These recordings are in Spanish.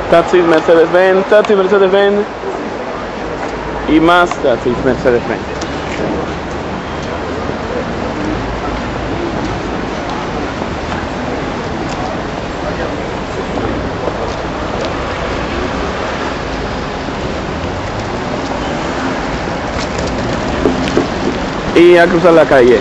Taxis Mercedes-Benz, taxis Mercedes-Benz y más taxis Mercedes-Benz. Y a cruzar la calle.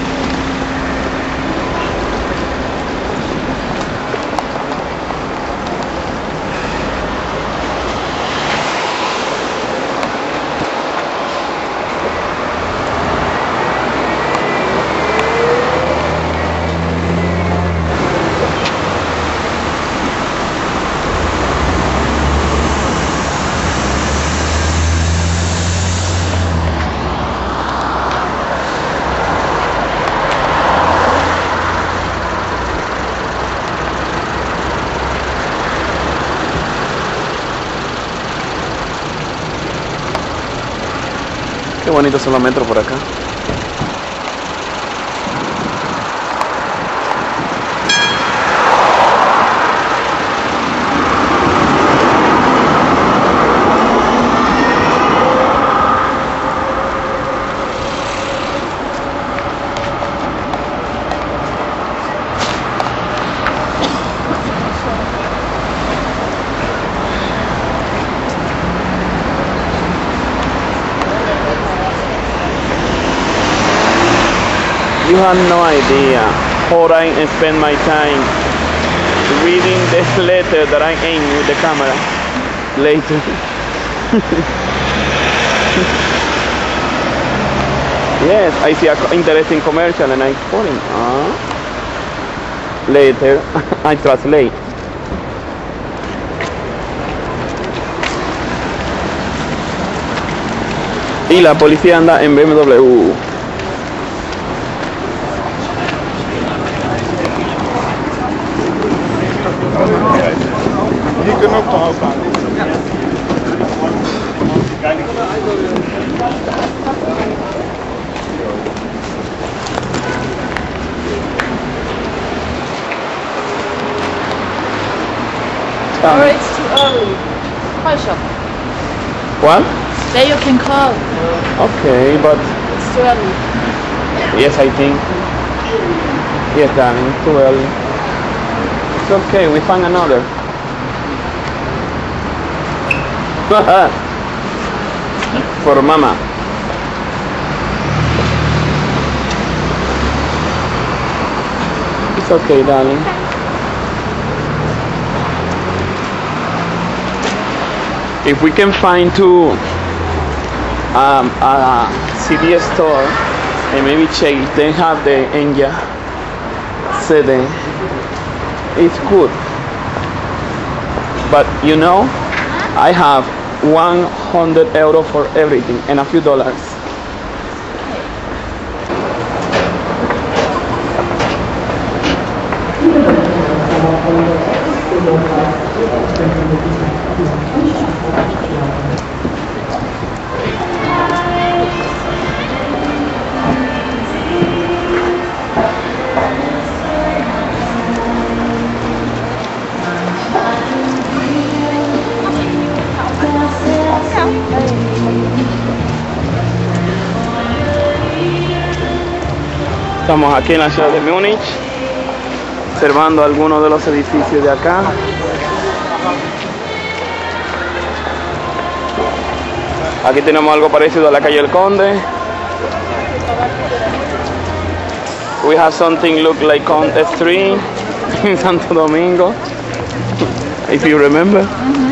Qué bonitos son los metros por acá. You have no idea how I spend my time reading this letter that I aim with the camera later. Yes, I see an interesting commercial and I put it. Later, I translate. Y la policía anda en BMW. Or it's too early. Call shop. What? There you can call. Okay, but It's too early. yes, I think. Yes, darling, it's too early. It's okay, we found another. For mama. It's okay, darling. If we can find a CD store and maybe Chase, they have the Enya CD. It's good. But you know, I have 100 euro for everything and a few dollars. Estamos aquí en la ciudad de Múnich, observando algunos de los edificios de acá. Aquí tenemos algo parecido a la calle El Conde. We have something look like Conde Street in Santo Domingo, if you remember.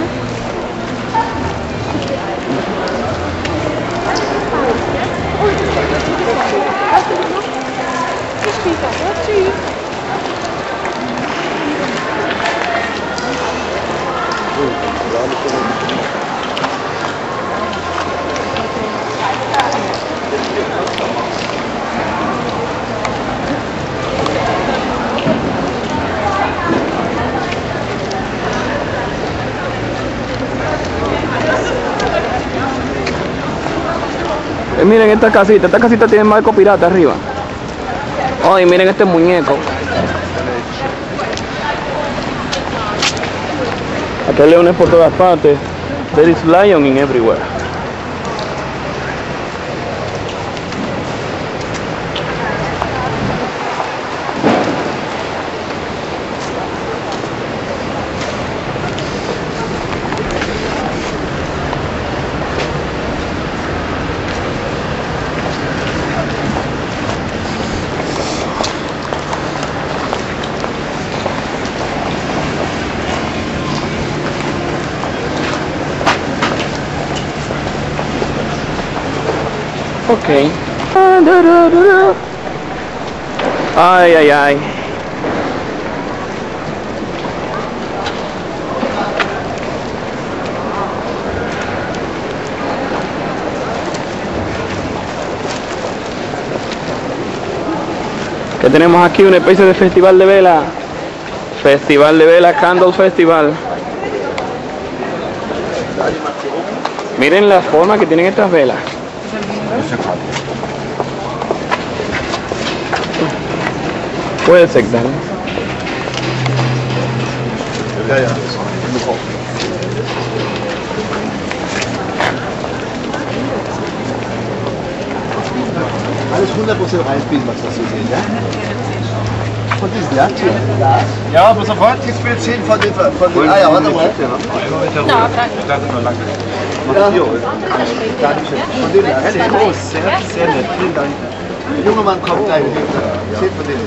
Miren esta casita tiene marco pirata arriba. Oh, y miren este muñeco. Aquí hay leones por todas partes. There is lion in everywhere. Ok. Ay, ay, ay. Que tenemos aquí una especie de festival de vela. Festival de vela, Candle Festival. Miren la forma que tienen estas velas. Puede ser, dale. Alles 100% reinspielen, was das hier sehen, ja? Und diesen Jagd hier? Ja, aber sofort. Gibst mir 10 von den Eier, warte mal. No, grazie. Ja. Dankeschön. Von denen, ja, sehr groß, sehr nett, vielen Dank. Der junge Mann kommt gleich, 10 von denen.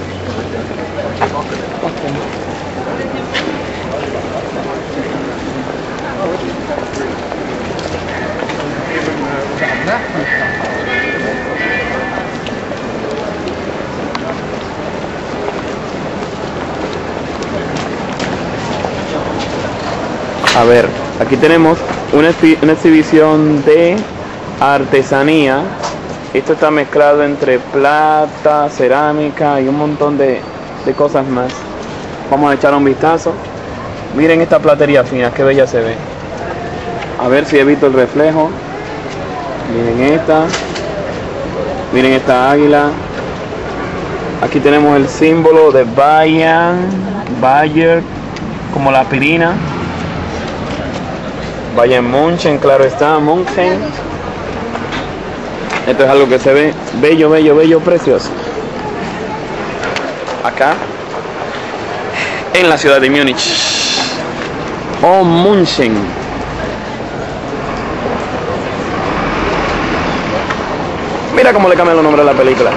A ver, aquí tenemos una exhibición de artesanía. Esto está mezclado entre plata, cerámica y un montón de cosas más. Vamos a echar un vistazo. Miren esta platería fina, qué bella se ve. A ver si evito el reflejo. Miren esta. Miren esta águila. Aquí tenemos el símbolo de Bayer, como la aspirina. Bayern München, claro está, München. Esto es algo que se ve bello, bello, bello, precioso. Acá, en la ciudad de Múnich. O München. Mira cómo le cambian los nombres a la película.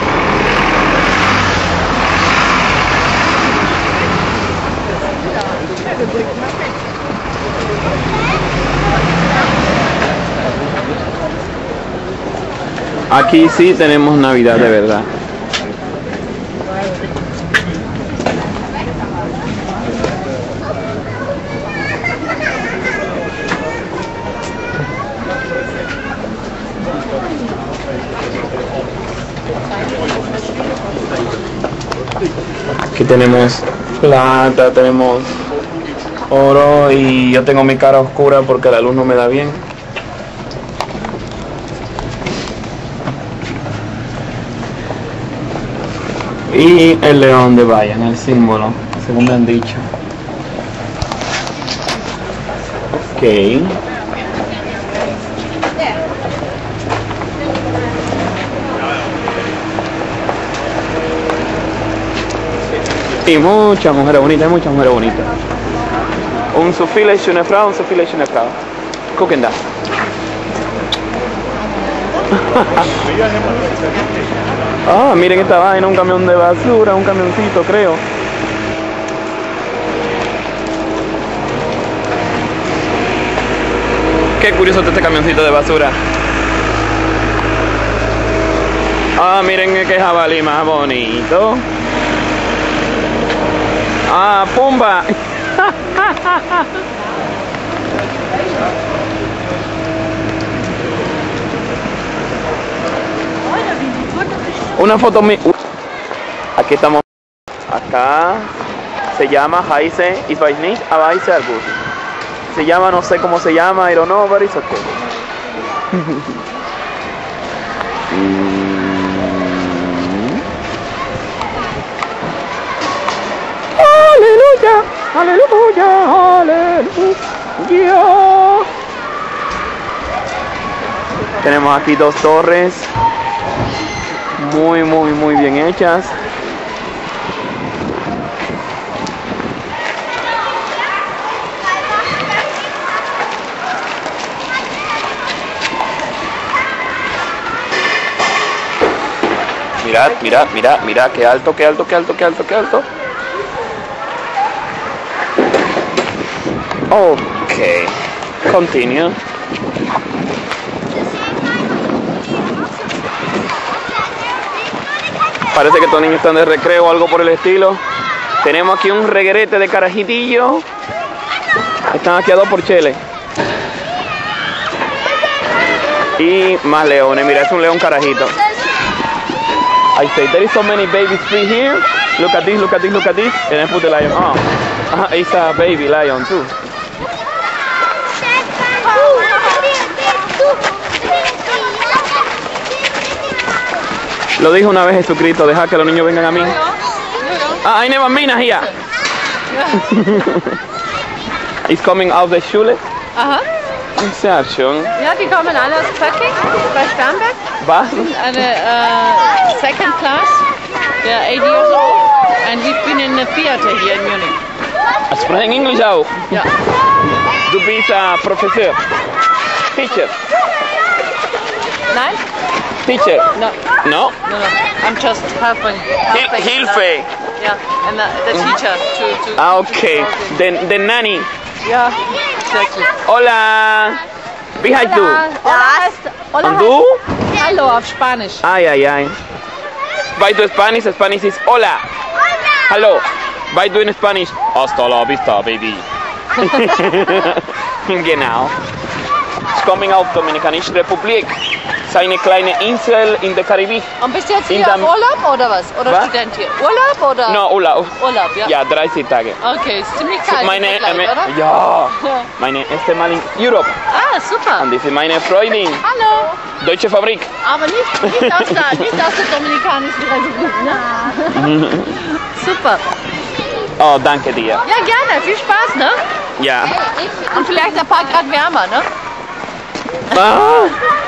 Aquí sí tenemos Navidad de verdad. Aquí tenemos plata, tenemos oro y yo tengo mi cara oscura porque la luz no me da bien. Y el león de Bayern, el símbolo, según me han dicho. Ok. Y muchas mujeres bonitas, muchas mujeres bonitas. Un so viele schöne Frau, un so viele schöne Frau. Gucken da. Ah, miren esta vaina, un camión de basura, un camioncito creo. Qué curioso este camioncito de basura. Ah, miren qué jabalí más bonito. Ah, Pumba. Una foto mi... Aquí estamos. Acá se llama Heise, ich weiß nicht, aber sehr gut. Se llama, no sé cómo se llama, I don't know, but it's okay. Aleluya, aleluya. aleluya, aleluya. Tenemos aquí dos torres muy bien hechas. Mirad, qué alto. Ok, continue. Parece que estos niños están de recreo o algo por el estilo. Tenemos aquí un reguerete de carajitillo. Están aquí a 2 por chele. Y más leones, mira, es un león carajito. I say, there is so many babies free here. Look at this. And I put the lion. Oh, it's a baby lion too. Lo dijo una vez Jesucristo, deja que los niños vengan a mí. I never been here. It's coming out the Schule. Aha. Sehr schön. Ja, die kommen alle aus Pöcking, bei Starnberg. Was? Eine second class. They're 8 years old. And we've been in the theater here in Munich. Sprechen Englisch auch? Ja. Du bist Professor. Teacher. Nein? Teacher. No. No? No. I'm just helping. Hilfe. Yeah, and the teacher to Ah, okay. The nanny. Yeah, exactly. Hola. Wie heißt du? Hola. Und du? Hallo auf Spanisch. Ay. Weißt du Spanish? Spanish is hola. Hallo. Weißt du in Spanish? Hasta la vista, baby. Genau. It's coming out Dominikanische Republik. Seine kleine Insel in der Karibik. Und bist du jetzt hier auf Urlaub oder was? Oder was? Student hier? Urlaub oder? No, Urlaub. Urlaub, ja. Ja, 30 Tage. Okay, ist ziemlich kalt. Meine, gleich, oder? ja, meine erste Mal in Europe. Ah, super. Und das ist meine Freundin. Hallo. Deutsche Fabrik. Aber nicht aus der Dominikanischen Republik. Na. Super. Oh, danke dir. Ja, gerne. Viel Spaß, ne? Ja. Und vielleicht ein paar Grad wärmer, ne? Ah.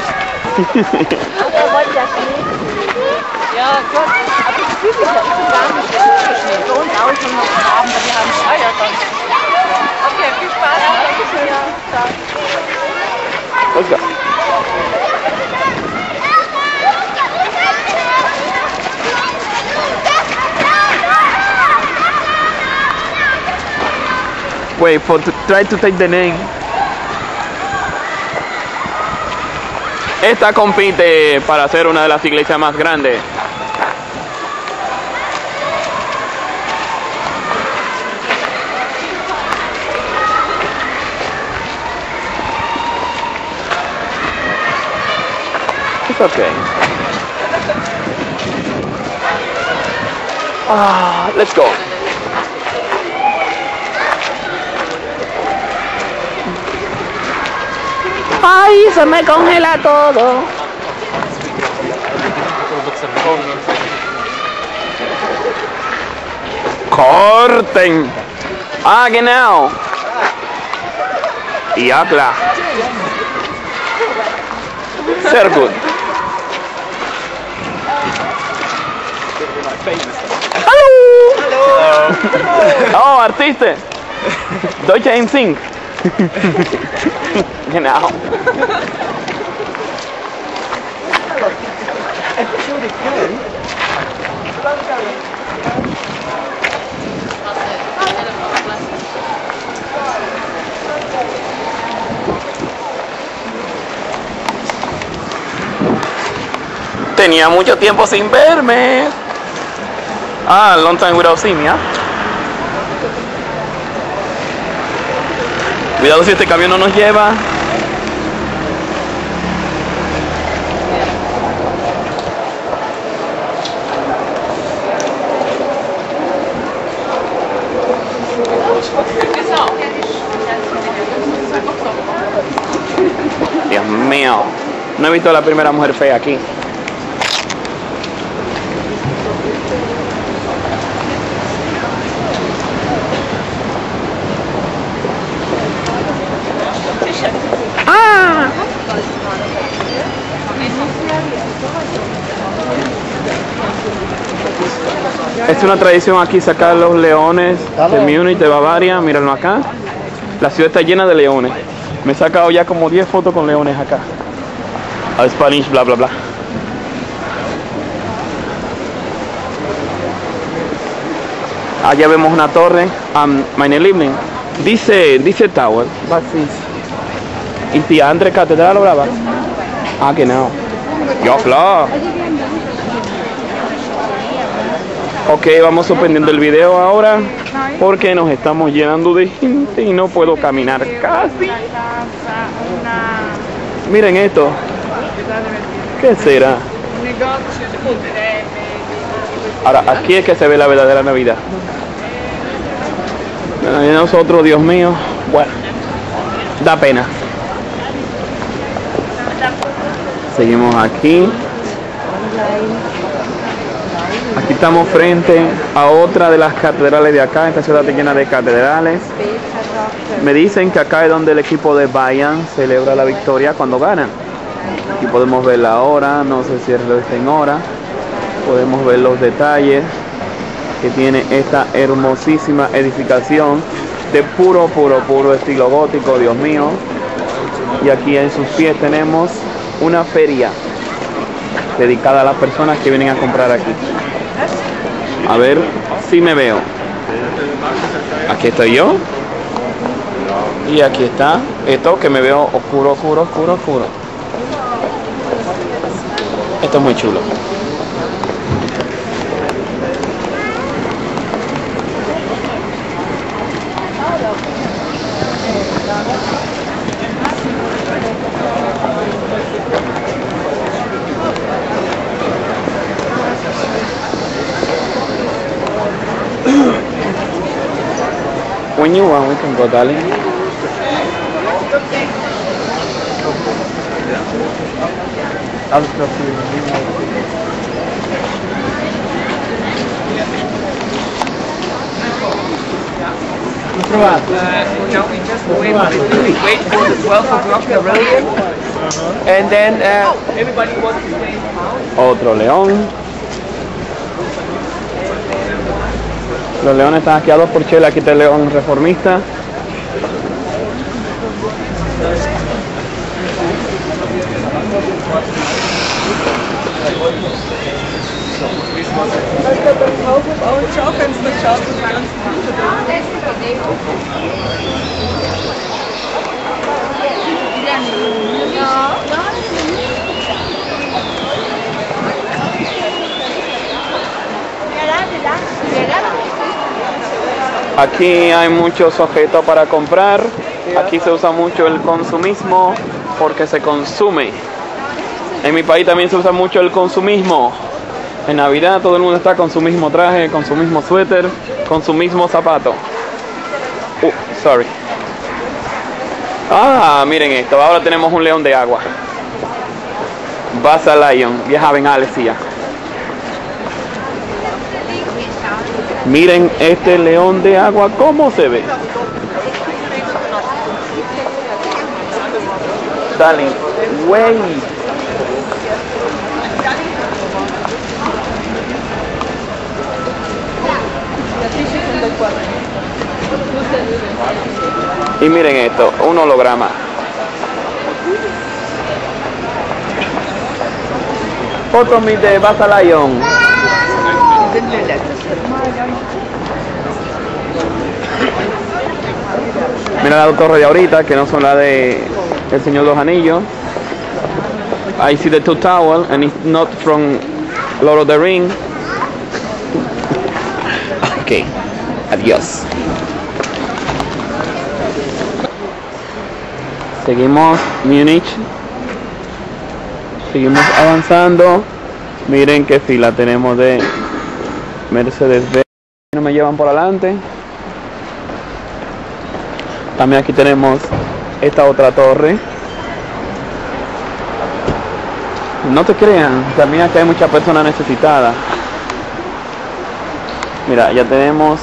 Ja, Gott. Aber ich fühle mich ja gar nicht Schnee. Für uns auch schon noch haben, weil wir haben Scheier sonst. Okay, viel Spaß. Dankeschön. Ja, Let's go. Wait, try to take the name. Esta compite para ser una de las iglesias más grandes. It's okay. Let's go. ¡Ay, se me congela todo! ¡Corten! Ah, genau! Ja, klar. Sehr gut. Hallo! Oh, Artiste! Deutsche im Sing. Genau. Tenía mucho tiempo sin verme. Long time without seeing me, ¿ah? Cuidado si este camión no nos lleva. Dios mío, no he visto a la primera mujer fea aquí. Es una tradición aquí sacar los leones de Múnich, de Bavaria. Mírenlo acá. La ciudad está llena de leones. Me he sacado ya como 10 fotos con leones acá. A Spanish, bla, bla, bla. Allá vemos una torre. Meine Liebling. Dice Tower. Was ist? Ist die andere Kathedrale oder was? Ah, genau. Ja, klar. Ok, vamos suspendiendo el video ahora porque nos estamos llenando de gente y no puedo caminar casi. Miren esto. ¿Qué será? Ahora, aquí es que se ve la verdadera Navidad. Y nosotros, Dios mío, bueno, da pena. Seguimos aquí. Aquí estamos frente a otra de las catedrales de acá. Esta ciudad está llena de catedrales. Me dicen que acá es donde el equipo de Bayern celebra la victoria cuando ganan. Aquí podemos ver la hora, no sé si es en hora. Podemos ver los detalles que tiene esta hermosísima edificación de puro estilo gótico, Dios mío. Y aquí en sus pies tenemos una feria dedicada a las personas que vienen a comprar aquí. A ver si me veo. Aquí estoy yo. Y aquí está esto que me veo oscuro. Esto es muy chulo. When you want, we can go, darling. Alles klar für No, we just wait for the 12 o'clock pavilion, and then everybody wants to play. Otro león. Los leones están aquí a 2 por chela. Aquí está el león reformista. Aquí hay muchos objetos para comprar. Aquí se usa mucho el consumismo porque se consume. En mi país también se usa mucho el consumismo. En Navidad todo el mundo está con su mismo traje, con su mismo suéter, con su mismo zapato. Sorry. Ah, miren esto. Ahora tenemos un león de agua. Wasserlion. Wir haben alles hier. Miren este león de agua, cómo se ve. Darling, wait. Y miren esto, un holograma. Foto de Wasserlion. Mira la torre de ahorita, que no son la de El Señor de los Anillos. I see the two towers, and it's not from Lord of the Ring. Ok, adiós. Seguimos Múnich. Seguimos avanzando. Miren qué fila tenemos de Mercedes-Benz. No me llevan por adelante. También aquí tenemos esta otra torre. No te crean, también aquí hay muchas personas necesitadas. Mira, ya tenemos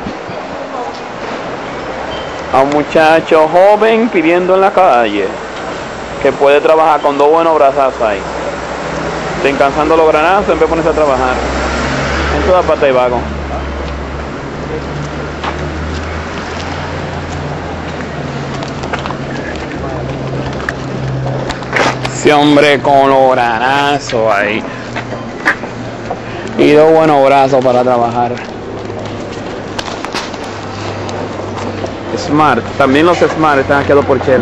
a un muchacho joven pidiendo en la calle que puede trabajar con 2 buenos brazos ahí. Descansando los granazos en vez de ponerse a trabajar. En toda parte hay vago. Ese hombre coloradazo ahí. Y dos buenos brazos para trabajar. Smart, también los Smart están aquí a 2 por chele.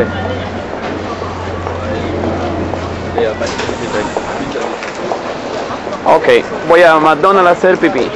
Ok, voy a McDonald's a hacer pipí.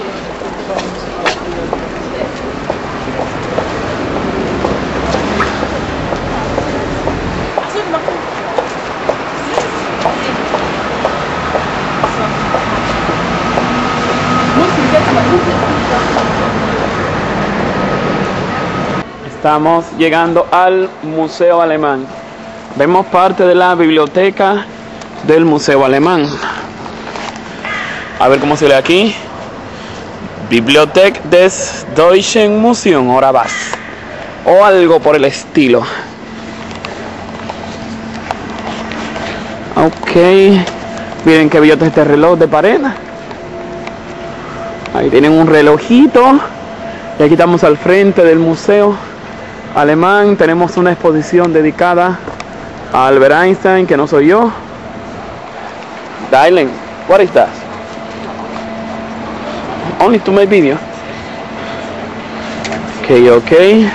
Estamos llegando al Museo Alemán. Vemos parte de la biblioteca del Museo Alemán. A ver cómo se lee aquí. Bibliothek des Deutschen Museum, ahora vas. O algo por el estilo. Ok. Miren qué bello este reloj de pared. Ahí tienen un relojito. Y aquí estamos al frente del Museo Alemán. Tenemos una exposición dedicada a Albert Einstein, que no soy yo. Dylan, what is that? Only to make video. Ok.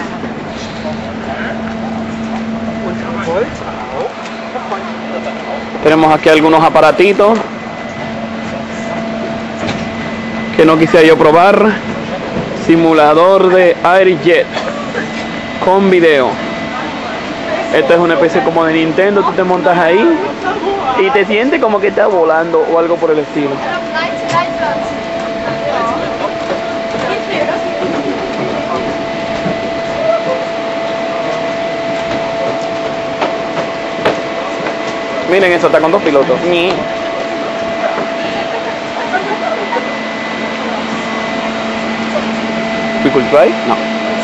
Tenemos aquí algunos aparatitos que no quisiera yo probar. Simulador de Airjet con video. Esto es una especie como de Nintendo. Tú te montas ahí y te sientes como que estás volando o algo por el estilo. Miren, eso está con 2 pilotos. We could try? No.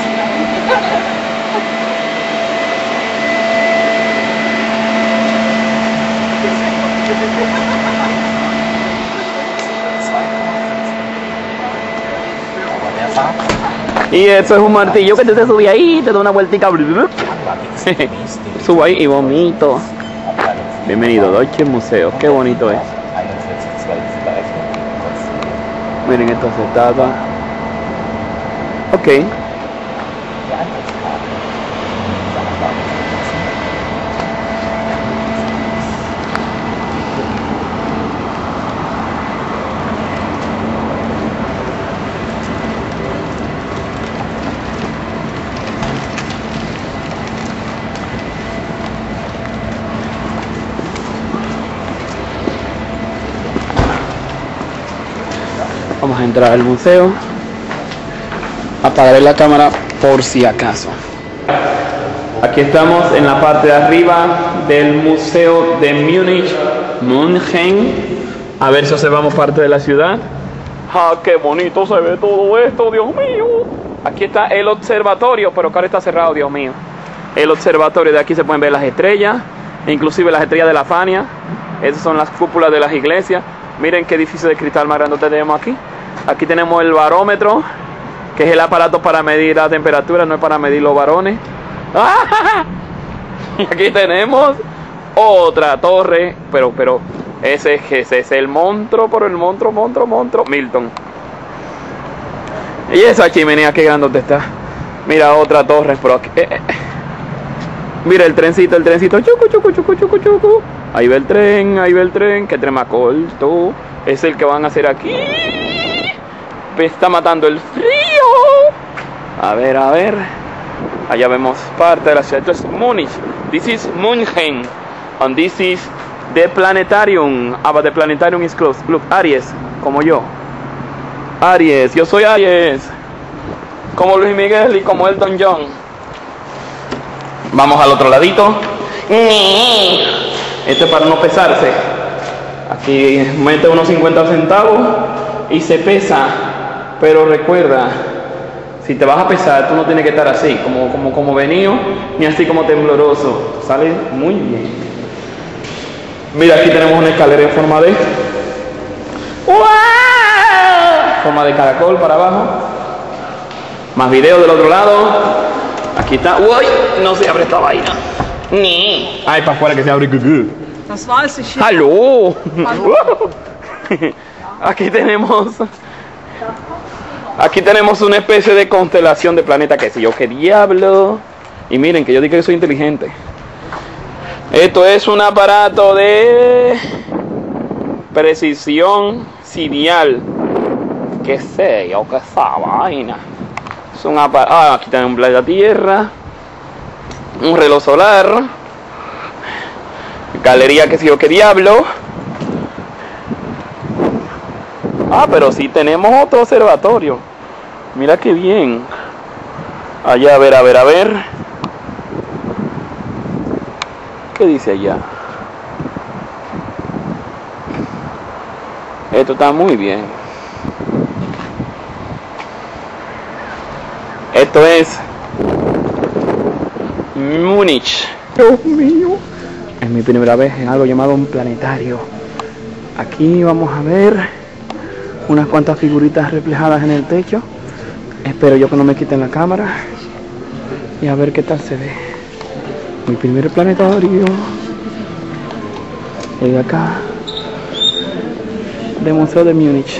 Y eso es un martillo que te sube ahí, te da una vueltica. Subo ahí y vomito. Bienvenido, Deutsche Museo. Qué bonito es. Miren esta estatua. Ok. Vamos a entrar al museo. Apagaré la cámara por si acaso. Aquí estamos en la parte de arriba del Museo de München. A ver si observamos parte de la ciudad. ¡Ah, qué bonito se ve todo esto, Dios mío! Aquí está el observatorio, pero que ahora está cerrado, Dios mío. El observatorio, de aquí se pueden ver las estrellas, inclusive las estrellas de la Fania. Esas son las cúpulas de las iglesias. Miren qué edificio de cristal más grande tenemos aquí. Aquí tenemos el barómetro, que es el aparato para medir la temperatura, no es para medir los varones. ¡Ah! Y aquí tenemos otra torre, pero ese es el monstruo, pero el monstruo, Milton. Y esa chimenea, qué grande está. Mira otra torre, pero aquí, mira el trencito, chucu. Ahí va el tren, que tren más corto. Es el que van a hacer aquí. Me está matando el frío. A ver. Allá vemos parte de la ciudad. Esto es Múnich. This is München. And this is the planetarium. But the planetarium is closed. Look, Aries, como yo. Aries, yo soy Aries. Como Luis Miguel y como Elton John. Vamos al otro ladito. Este es para no pesarse. Aquí mete unos 50 centavos y se pesa. Pero recuerda, si te vas a pesar, tú no tienes que estar así, como venido, ni así como tembloroso. Sale muy bien. Mira, aquí tenemos una escalera en forma de... ¡Wow! Forma de caracol para abajo. Más videos del otro lado. Aquí está. Uy, no se abre esta vaina. Ni. Ay, para afuera que se abre. Das weiße Schiff. ¡Aló! Aquí tenemos una especie de constelación de planeta, que sé yo, qué diablo. Y miren que yo digo que soy inteligente. Esto es un aparato de precisión sideral. ¿Qué sé yo? ¿Qué esa vaina? Es un aparato. Ah, aquí tenemos un planeta Tierra. Un reloj solar. Galería, que sé yo, qué diablo. Ah, pero sí tenemos otro observatorio. Mira qué bien. Allá, a ver. ¿Qué dice allá? Esto está muy bien. Esto es Múnich. Dios mío. Es mi primera vez en algo llamado un planetario. Aquí vamos a ver unas cuantas figuritas reflejadas en el techo. Espero yo que no me quiten la cámara. Y a ver qué tal se ve. Mi primer planetario. El de acá. Del Museo de Múnich.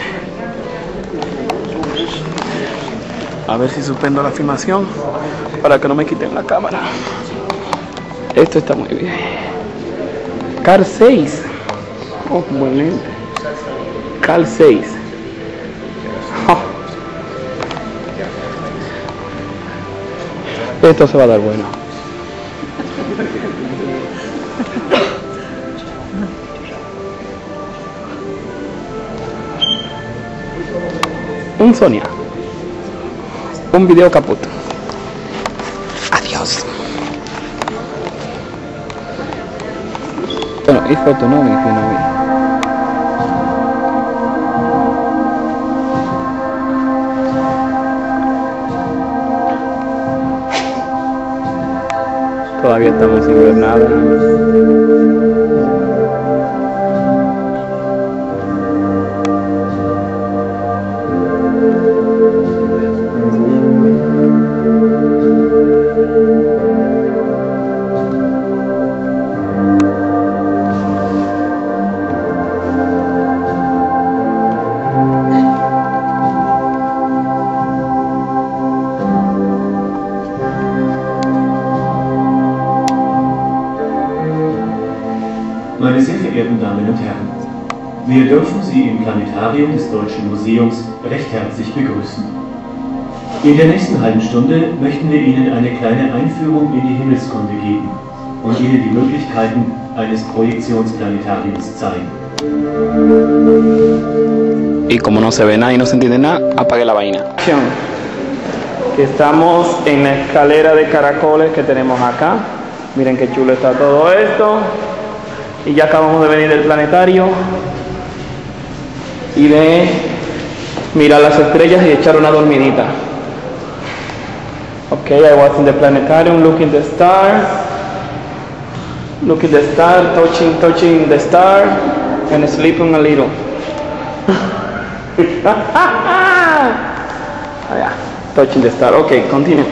A ver si suspendo la filmación para que no me quiten la cámara. Esto está muy bien. Carl 6. Oh, buen lente. Carl 6. Oh. Esto se va a dar bueno. Un Sonia. Un video caput. Adiós. Bueno, y foto no, mi fino. Todavía estamos sin ver nada. Meine sehr verehrten Damen und Herren, wir dürfen Sie im Planetarium des Deutschen Museums recht herzlich begrüßen. In der nächsten halben Stunde möchten wir Ihnen eine kleine Einführung in die Himmelskunde geben und Ihnen die Möglichkeiten eines Projektionsplanetariums zeigen. Y como no se ve nada y no se entiende nada, apague la vaina. Que estamos en la escalera de caracoles que tenemos acá. Miren qué chulo está todo esto. Y ya acabamos de venir del planetario y de mirar las estrellas y echar una dormidita. Okay, I was in the planetarium looking the stars, touching the star and sleeping a little. Yeah, touching the star. Okay, continue.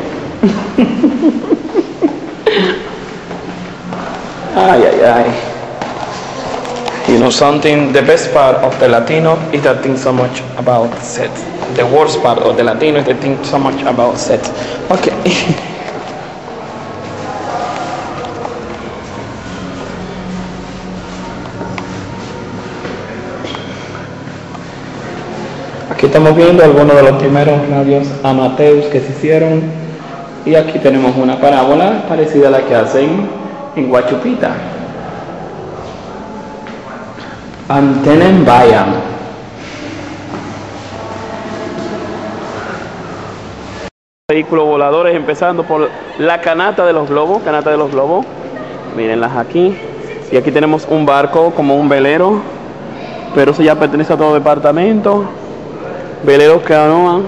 Ay. You know something, the best part of the Latino is that think so much about set. The worst part of the Latino is that think so much about set. Okay. Aquí estamos viendo algunos de los primeros radios amateurs que se hicieron. Y aquí tenemos una parábola parecida a la que hacen en Huachupita. Antennenbayern. Vehículos voladores, empezando por la canata de los globos. Mírenlas aquí. Y aquí tenemos un barco como un velero, pero eso ya pertenece a todo departamento. Veleros que canoan.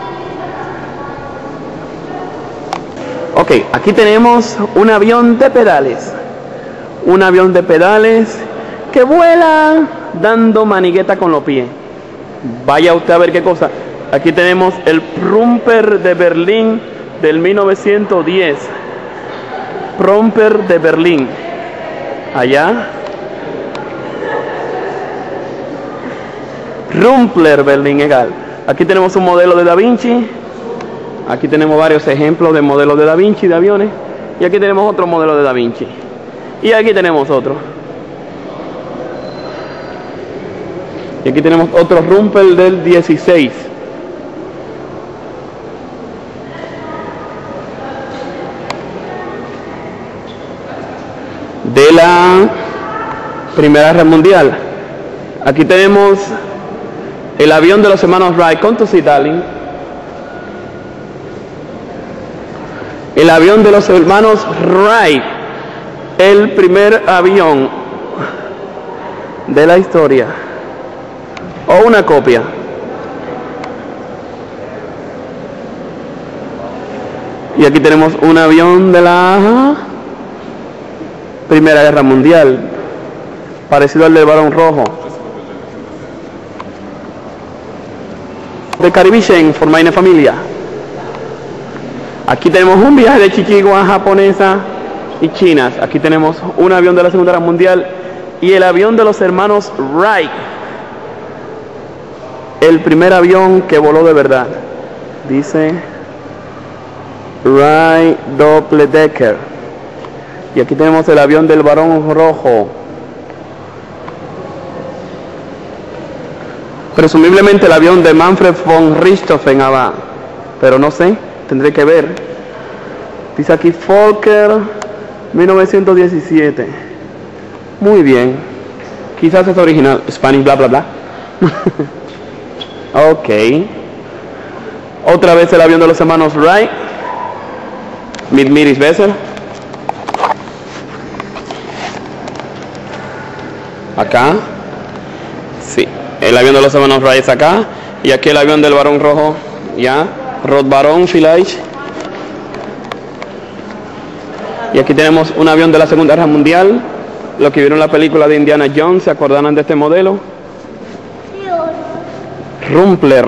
Ok, aquí tenemos un avión de pedales. Un avión de pedales que vuela dando manigueta con los pies. Vaya usted a ver qué cosa. Aquí tenemos el Prumper de Berlín del 1910. Prumper de Berlín. Allá. Rumpler Berlín, egal. Aquí tenemos un modelo de Da Vinci. Aquí tenemos varios ejemplos de modelos de Da Vinci de aviones. Y aquí tenemos otro modelo de Da Vinci. Y aquí tenemos otro. Y aquí tenemos otro Rumpel del 16. De la Primera Guerra Mundial. Aquí tenemos el avión de los hermanos Wright. ¿Cuánto sí, darling? El avión de los hermanos Wright. El primer avión de la historia. O una copia. Y aquí tenemos un avión de la Primera Guerra Mundial, parecido al del Barón Rojo. De Caribbean, for meine Familia. Aquí tenemos un viaje de Chichigua japonesa y chinas. Aquí tenemos un avión de la Segunda Guerra Mundial y el avión de los hermanos Wright. El primer avión que voló de verdad. Dice Wright Doppeldecker. Y aquí tenemos el avión del Barón Rojo. Presumiblemente el avión de Manfred von Richthofen, pero no sé, tendré que ver. Dice aquí Fokker 1917. Muy bien. Quizás es original. Spanish bla bla bla. Ok. Otra vez el avión de los hermanos Wright. Mit Miris Besser. Acá. Sí. El avión de los hermanos Wright es acá. Y aquí el avión del Barón Rojo. Ya. Rotbaron vielleicht. Y aquí tenemos un avión de la Segunda Guerra Mundial. Los que vieron la película de Indiana Jones se acordarán de este modelo. Rumpler.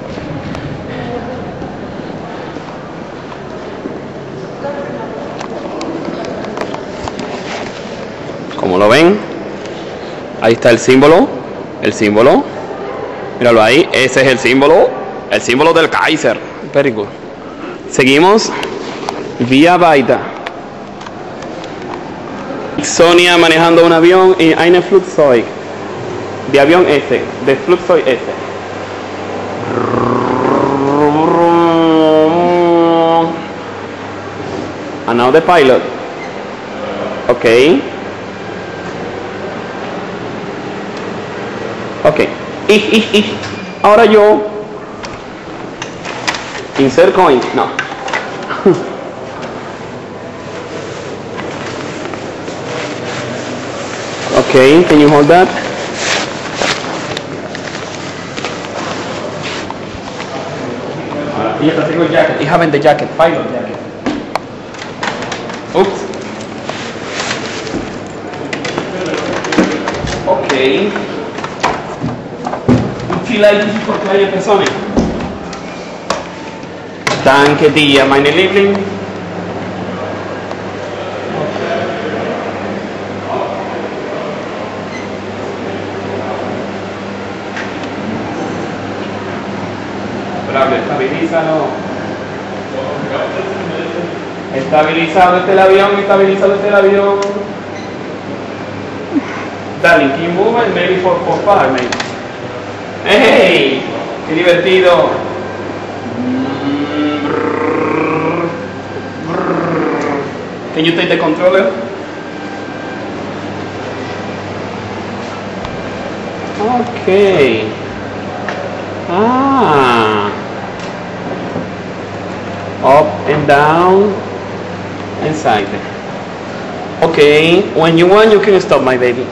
Como lo ven, ahí está el símbolo. El símbolo. Míralo ahí. Ese es el símbolo. El símbolo del Kaiser. Very good. Seguimos. Vía Baita. Sonia manejando un avión y eine Flugzeug. De avión S. De Flugzeug S. And now the pilot. Okay. Okay. Ich. Ahora yo. Insert coin. No. Okay, can you hold that? Ya tengo el jacket. I haven't the jacket. Pilot jacket. Oops. Okay. Vielleicht für kleine Personen. Danke dir, meine Liebling. Bravo, estabilízalo. Estabilizado este el avión, estabilizado este el avión. Darling, can you move it maybe for far, maybe? ¡Hey! ¡Qué divertido! Can you take the controller? Okay. Up and down and side. Okay, when you want you can stop, my baby.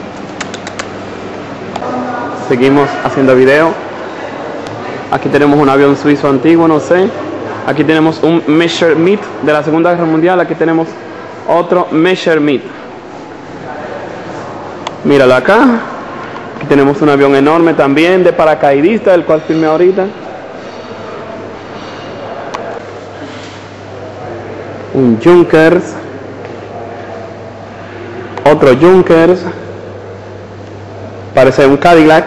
Seguimos haciendo video. Aquí tenemos un avión suizo antiguo, no sé. Aquí tenemos un Messerschmitt de la Segunda Guerra Mundial. Aquí tenemos otro Messerschmitt. Míralo acá. Aquí tenemos un avión enorme también de paracaidista, el cual filmé ahorita. Un Junkers. Otro Junkers. Parece un Cadillac.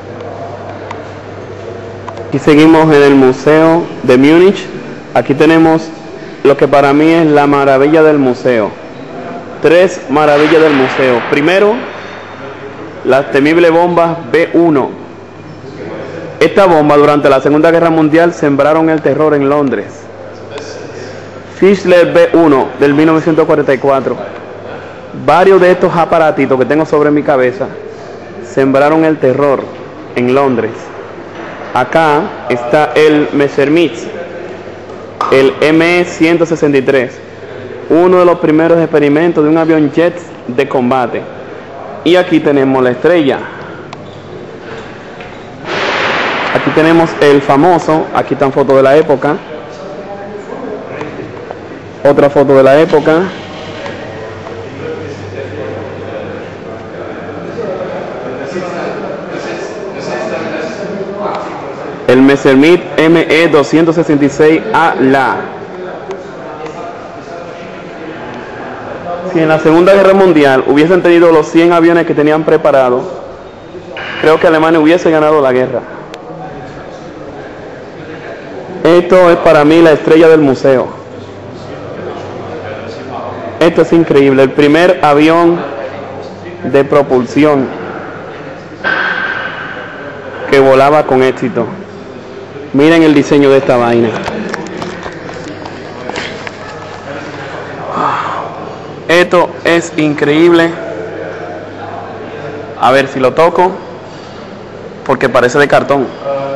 Aquí seguimos en el Museo de Múnich. Aquí tenemos lo que para mí es la maravilla del museo. 3 maravillas del museo. Primero, las temibles bombas B1. Esta bomba durante la Segunda Guerra Mundial sembraron el terror en Londres. Fischler B1 del 1944. Varios de estos aparatitos que tengo sobre mi cabeza sembraron el terror en Londres. Acá está el Messerschmitt, el ME-163, uno de los primeros experimentos de un avión jet de combate. Y aquí tenemos la estrella. Aquí tenemos el famoso, aquí están fotos de la época. Otra foto de la época. El Messerschmitt ME-266A. Si en la Segunda Guerra Mundial hubiesen tenido los 100 aviones que tenían preparados, creo que Alemania hubiese ganado la guerra. Esto es para mí la estrella del museo. Esto es increíble, el primer avión de propulsión que volaba con éxito. Miren el diseño de esta vaina. Esto es increíble. A ver si lo toco, porque parece de cartón.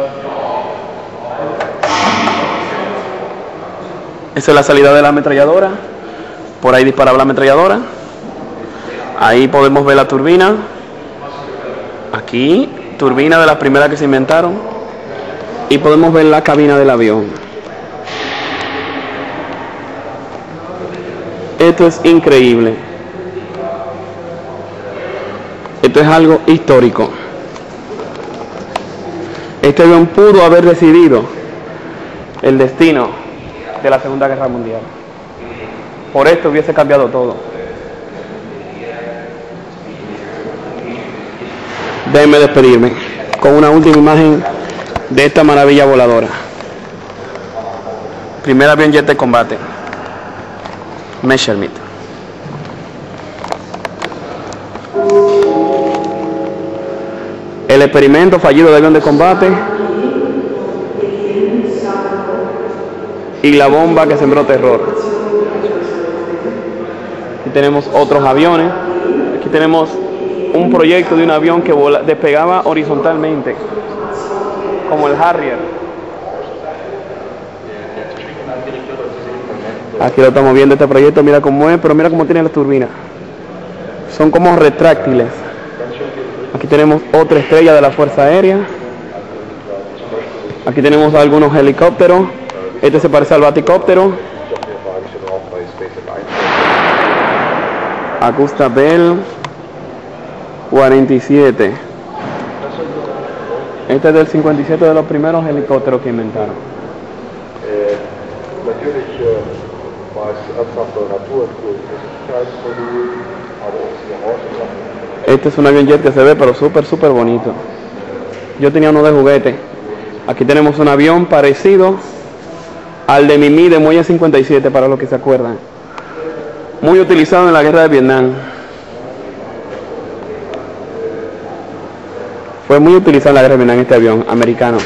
Esa es la salida de la ametralladora. Por ahí disparaba la ametralladora. Ahí podemos ver la turbina. Aquí, turbina de las primeras que se inventaron. Y podemos ver la cabina del avión. Esto es increíble. Esto es algo histórico. Este avión pudo haber decidido el destino de la Segunda Guerra Mundial. Por esto hubiese cambiado todo. Déjenme despedirme con una última imagen de esta maravilla voladora. Primer avión jet de combate. Messerschmitt. El experimento fallido de avión de combate y la bomba que sembró terror. Aquí tenemos otros aviones. Aquí tenemos un proyecto de un avión que despegaba horizontalmente, como el Harrier. Aquí lo estamos viendo, este proyecto, mira cómo es, pero mira cómo tiene las turbinas. Son como retráctiles. Aquí tenemos otra estrella de la Fuerza Aérea. Aquí tenemos algunos helicópteros. Este se parece al Baticóptero. Augusta Bell 47. Este es del 57, de los primeros helicópteros que inventaron. Este es un avión jet que se ve pero súper bonito. Yo tenía uno de juguete. Aquí tenemos un avión parecido al de Mimi de Muelle 57, para los que se acuerdan. Muy utilizado en la guerra de Vietnam. Fue muy utilizado en la guerra de Vietnam este avión americano.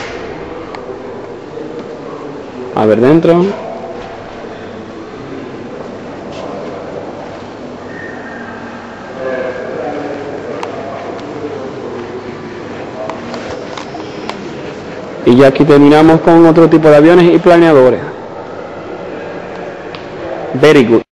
A ver dentro. Y ya aquí terminamos con otro tipo de aviones y planeadores. Very good.